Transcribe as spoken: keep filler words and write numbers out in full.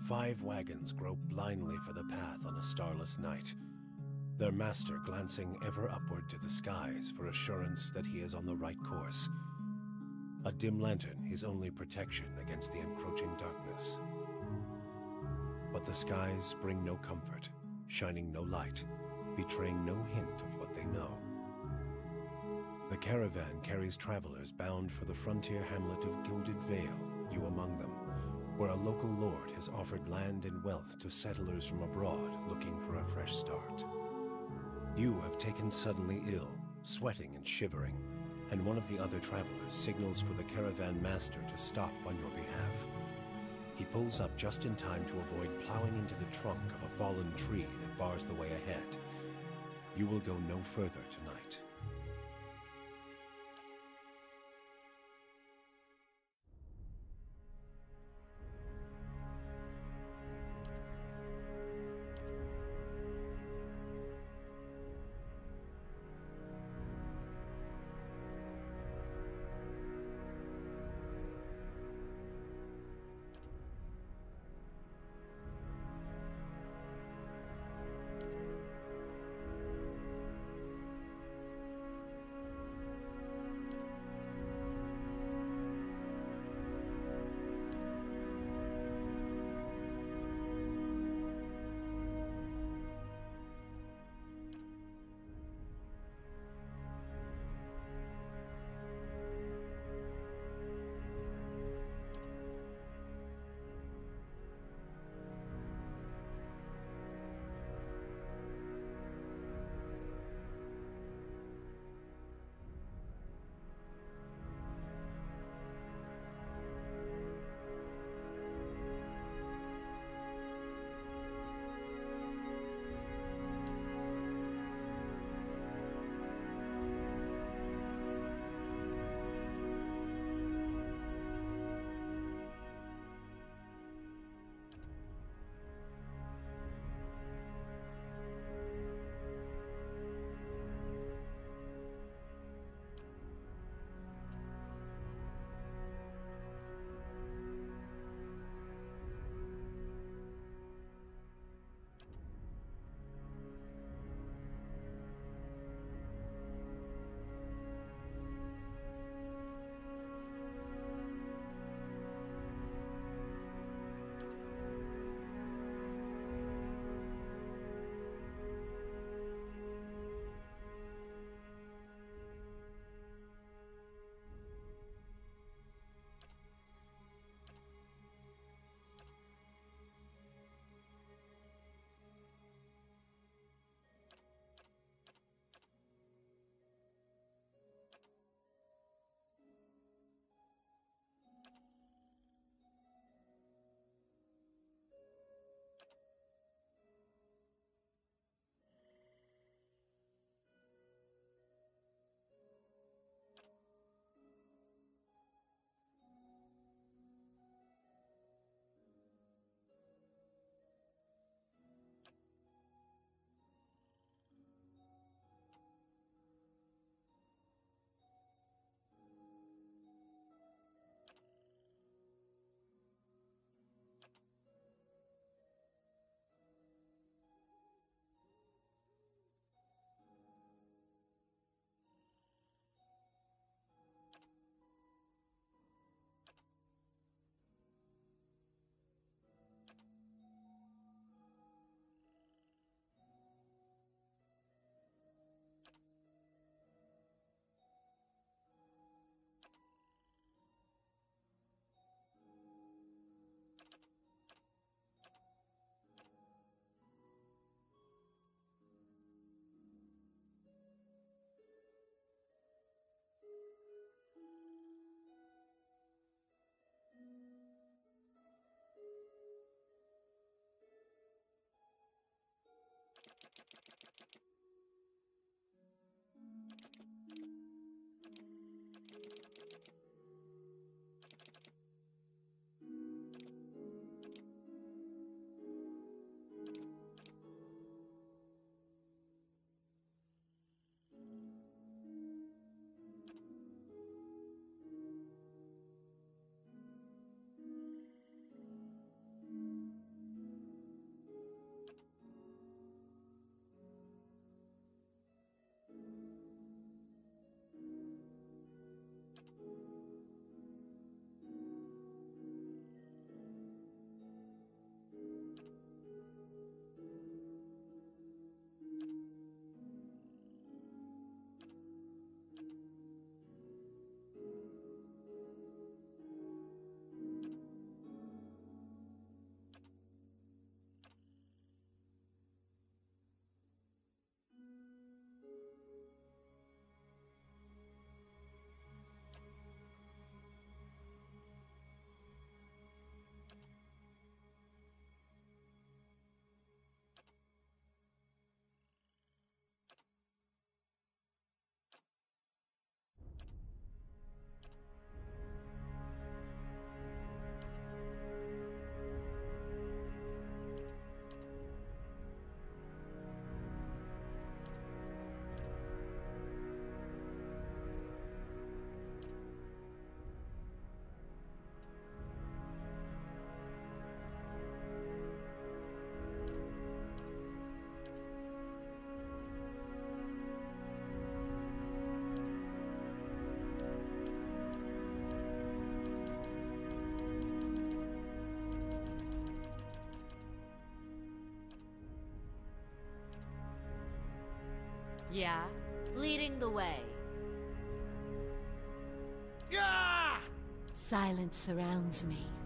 Five wagons grope blindly for the path on a starless night, their master glancing ever upward to the skies for assurance that he is on the right course. A dim lantern his only protection against the encroaching darkness. But the skies bring no comfort, shining no light, betraying no hint of what they know. The caravan carries travelers bound for the frontier hamlet of Gilded Vale, you among them, where a local lord has offered land and wealth to settlers from abroad looking for a fresh start. You have taken suddenly ill, sweating and shivering, and one of the other travelers signals for the caravan master to stop on your behalf. He pulls up just in time to avoid plowing into the trunk of a fallen tree that bars the way ahead. You will go no further tonight. Yeah? Leading the way. Yeah! Silence surrounds me.